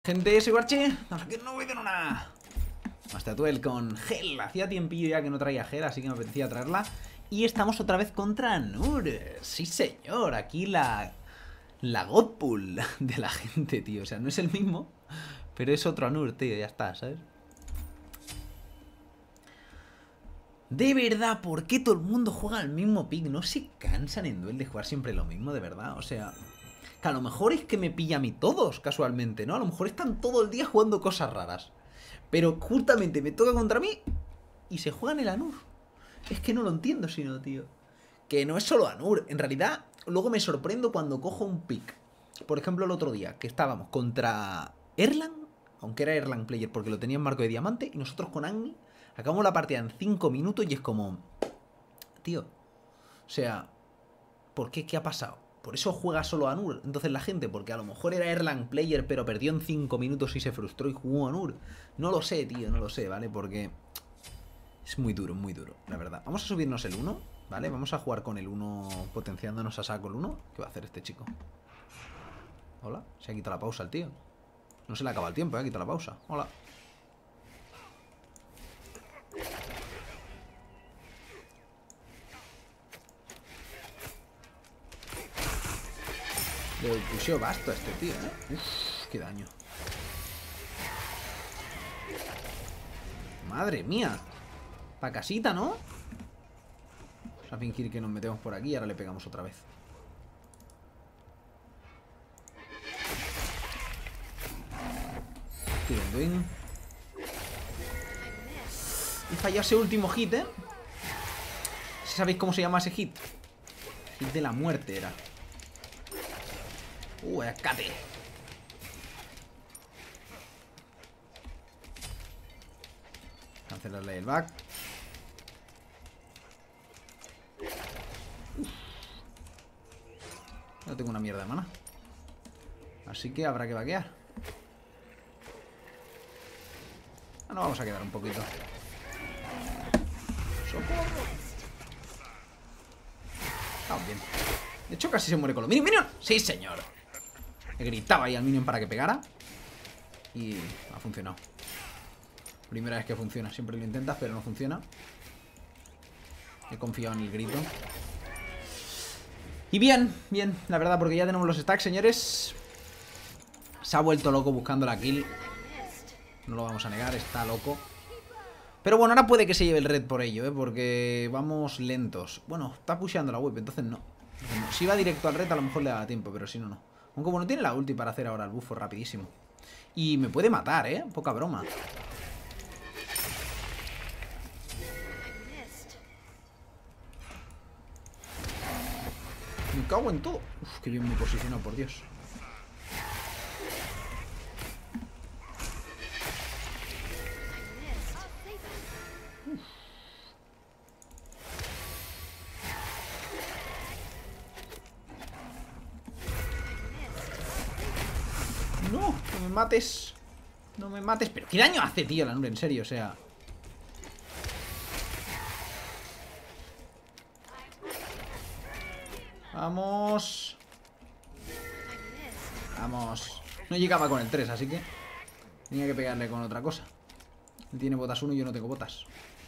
Gente, soy Barche, estamos aquí en un nuevo vídeo en una Mastatuel con Gel. Hacía tiempillo ya que no traía Gel, así que me apetecía traerla. Y estamos otra vez contra Nur. Sí señor, aquí la Godpool de la gente, tío. O sea, no es el mismo, pero es otro Nur, tío, ya está, ¿sabes? De verdad, ¿por qué todo el mundo juega al mismo pick? ¿No se cansan en duel de jugar siempre lo mismo, de verdad? O sea, que a lo mejor es que me pilla a mí todos, casualmente, ¿no? A lo mejor están todo el día jugando cosas raras. Pero justamente me toca contra mí y se juegan el Anur. Es que no lo entiendo, sino, tío. Que no es solo Anur. En realidad, luego me sorprendo cuando cojo un pick. Por ejemplo, el otro día, que estábamos contra Erlang, aunque era Erlang Player porque lo tenía en marco de diamante, y nosotros con Agni acabamos la partida en 5 minutos y es como... Tío, o sea, ¿por qué? ¿Qué ha pasado? Por eso juega solo Anur. Entonces la gente, porque a lo mejor era Erlang Player, pero perdió en 5 minutos y se frustró y jugó Anur. No lo sé, tío, no lo sé, ¿vale? Porque es muy duro, la verdad. Vamos a subirnos el 1, ¿vale? Vamos a jugar con el 1 potenciándonos a saco el 1. ¿Qué va a hacer este chico? Hola, se ha quitado la pausa el tío. No se le acaba el tiempo, ha quitado la pausa. Hola. Le puseo basto a este tío, ¿eh? Uf, qué daño. Madre mía. Pa' casita, ¿no? Vamos a fingir que nos metemos por aquí y ahora le pegamos otra vez. Tirenduin. He fallado ese último hit, ¿eh? Si sabéis cómo se llama ese hit. Hit de la muerte era. Escate. Cancelarle el back. No tengo una mierda de mana. Así que habrá que vaquear. Ah, no, vamos a quedar un poquito. ¡Socorro! Estamos bien. De hecho, casi se muere con lo minion. ¡Sí, señor! Le gritaba ahí al minion para que pegara. Y ha funcionado. Primera vez que funciona. Siempre lo intentas, pero no funciona. He confiado en el grito. Y bien, bien, la verdad, porque ya tenemos los stacks, señores. Se ha vuelto loco buscando la kill. No lo vamos a negar, está loco. Pero bueno, ahora puede que se lleve el red por ello, porque vamos lentos. Bueno, está pusheando la web, entonces no. Si va directo al red a lo mejor le da tiempo, pero si no, no. Aunque bueno, tiene la ulti para hacer ahora el bufo rapidísimo. Y me puede matar, poca broma. Me cago en todo. Uf, qué bien me he posicionado, por Dios. No, no me mates. No me mates. Pero ¿qué daño hace, tío, la nube? En serio, o sea. Vamos. Vamos. No llegaba con el 3, así que tenía que pegarle con otra cosa. Él tiene botas 1 y yo no tengo botas.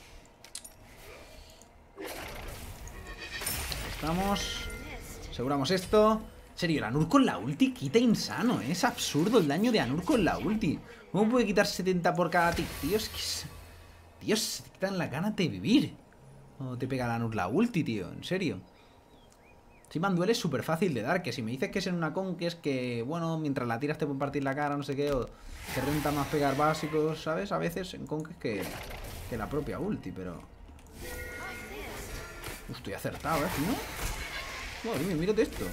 Estamos. Aseguramos esto. En serio, el Anur con la ulti quita insano, ¿eh? Es absurdo el daño de Anur con la ulti. ¿Cómo puede quitar 70 por cada tick? Tío, es que es... Dios, se te quitan las ganas de vivir. ¿Cómo te pega el Anur la ulti, tío? En serio. Encima en duel es súper fácil de dar. Que si me dices que es en una con, que es que, bueno, mientras la tiras te pueden partir la cara, no sé qué, o te renta más pegar básicos, ¿sabes? A veces en con que la propia ulti, pero... Estoy acertado, ¿no? Madre mía, mírate esto.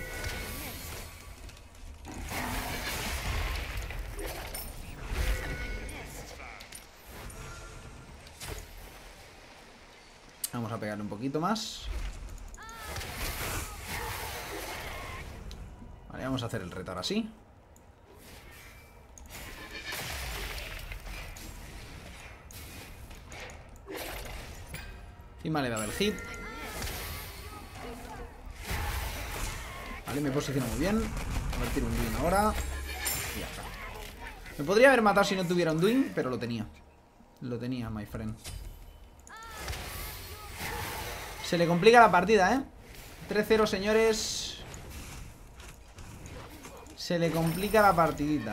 Vamos a pegarle un poquito más. Vale, vamos a hacer el reto ahora sí. Encima le he dado el hit. Vale, me posiciono muy bien. A ver, tiro un Duin ahora. Y ya está. Me podría haber matado si no tuviera un Duin, pero lo tenía. Lo tenía, my friend. Se le complica la partida, ¿eh? 3-0, señores. Se le complica la partidita.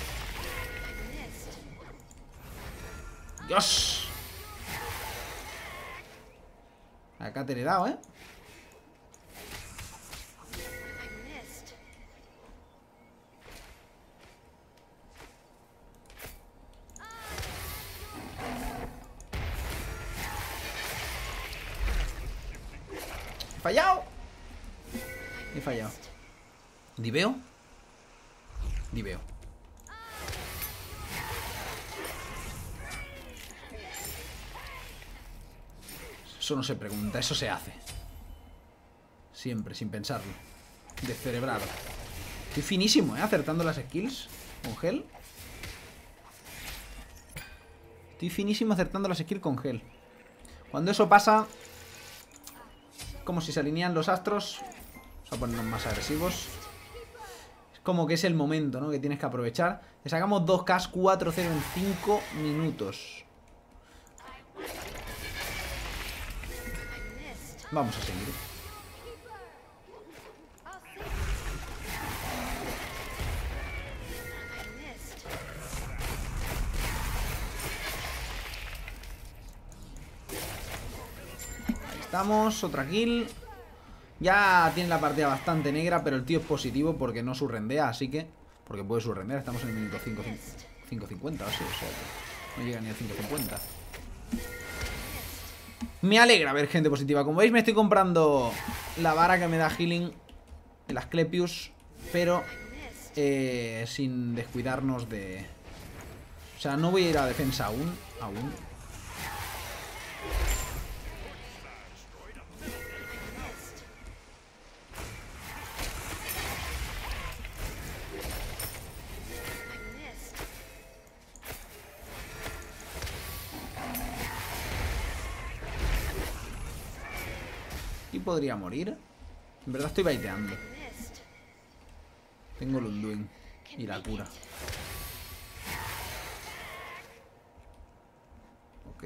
¡Dios! Acá te le he dado, ¿eh? He fallado. He fallado. ¿Diveo? Diveo. Eso no se pregunta, eso se hace. Siempre, sin pensarlo. Descerebrado. Estoy finísimo, acertando las skills con gel. Estoy finísimo acertando las skills con gel. Cuando eso pasa, como si se alinean los astros. Vamos a ponernos más agresivos. Es como que es el momento, ¿no? Que tienes que aprovechar. Le sacamos 2K 4-0 en 5 minutos. Vamos a seguir. Ahí estamos, otra kill. Ya tiene la partida bastante negra, pero el tío es positivo porque no surrendea, así que... Porque puede surrendear, estamos en el minuto 5.50 o así, o sea que no llega ni a 5.50. Me alegra ver gente positiva. Como veis, me estoy comprando la vara que me da healing, el Asclepius, pero sin descuidarnos de... O sea, no voy a ir a defensa aún. Y podría morir. En verdad estoy baiteando. Tengo el Unduin y la cura. Ok.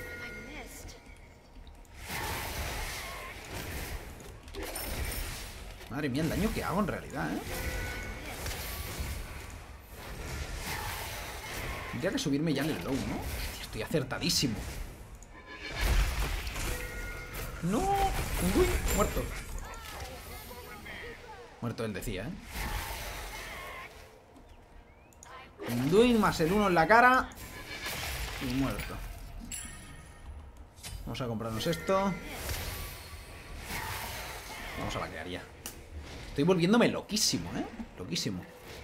Madre mía, el daño que hago en realidad, ¿eh? Tendría que subirme ya en el low, ¿no? Hostia, estoy acertadísimo. ¡No! ¡Uy! Muerto. Muerto él decía, ¿eh? Unduin más el 1 en la cara. Y muerto. Vamos a comprarnos esto. Vamos a vaquear ya. Estoy volviéndome loquísimo, ¿eh? Loquísimo.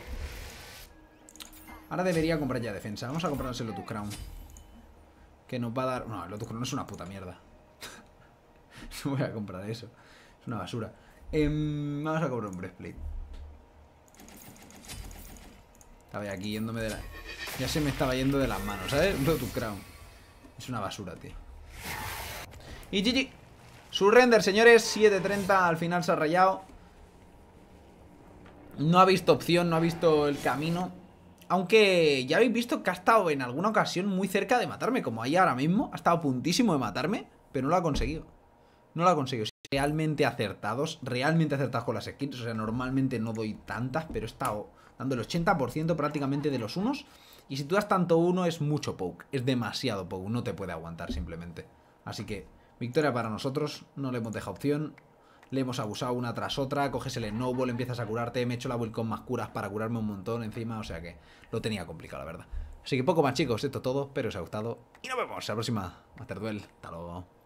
Ahora debería comprar ya defensa. Vamos a comprarnos el Lotus Crown. Que nos va a dar... No, el Lotus Crown es una puta mierda. No voy a comprar eso. Es una basura. Vamos a comprar un breastplate. Estaba aquí yéndome de la... Ya se me estaba yendo de las manos, ¿sabes? Un Lotus Crown. Es una basura, tío. Y GG. Surrender, señores. 7:30. Al final se ha rayado. No ha visto opción, no ha visto el camino. Aunque ya habéis visto que ha estado en alguna ocasión muy cerca de matarme. Como ahí ahora mismo. Ha estado a puntísimo de matarme. Pero no lo ha conseguido. No lo ha conseguido. Realmente acertados con las skills. O sea, normalmente no doy tantas, pero he estado dando el 80% prácticamente de los unos. Y si tú das tanto uno, es mucho poke. Es demasiado poke. No te puede aguantar simplemente. Así que, victoria para nosotros. No le hemos dejado opción. Le hemos abusado una tras otra. Coges el snowball, empiezas a curarte. Me he hecho la build con más curas para curarme un montón encima. O sea que lo tenía complicado, la verdad. Así que poco más, chicos. Esto es todo. Espero os haya gustado. Y nos vemos en la próxima Master Duel. Hasta luego.